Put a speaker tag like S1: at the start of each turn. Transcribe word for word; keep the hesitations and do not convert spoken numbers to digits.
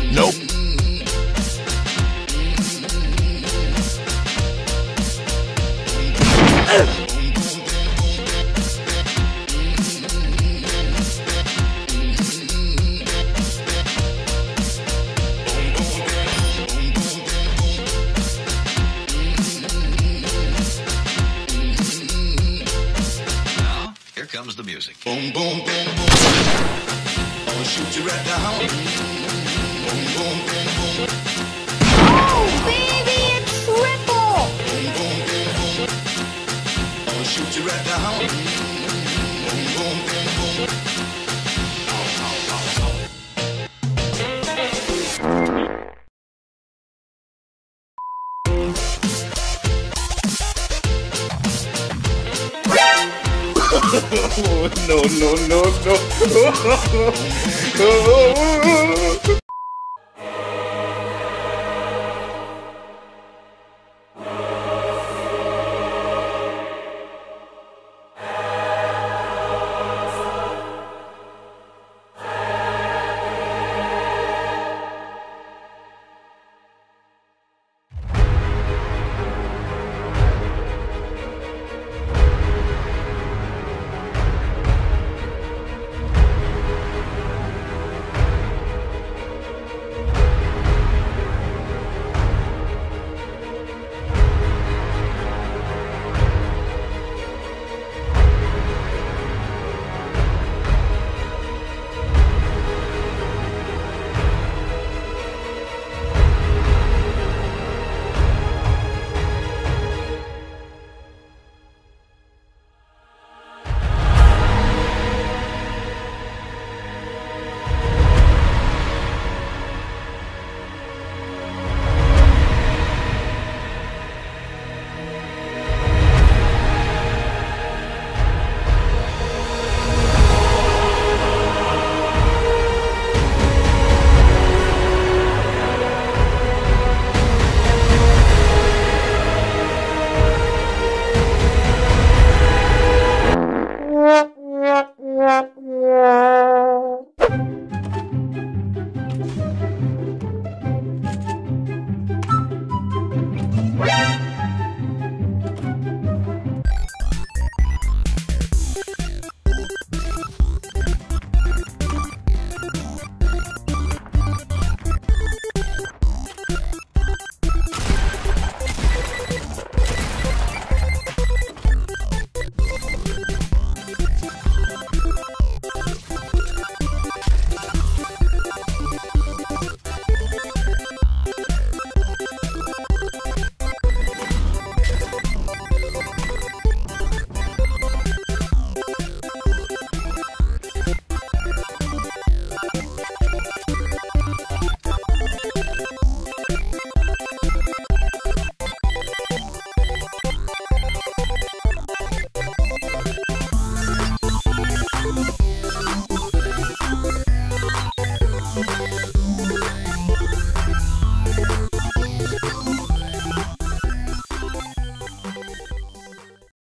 S1: Nope.
S2: Now, here comes the music.
S3: Boom, boom, boom, boom. I'll shoot you right down. Boom, boom, boom, boom.
S4: Oh, baby, a triple!
S3: Boom, boom, boom, boom. I'll shoot you right down. Boom, boom, boom, boom. Ow, ow, ow, ow.
S1: No, no, no, no.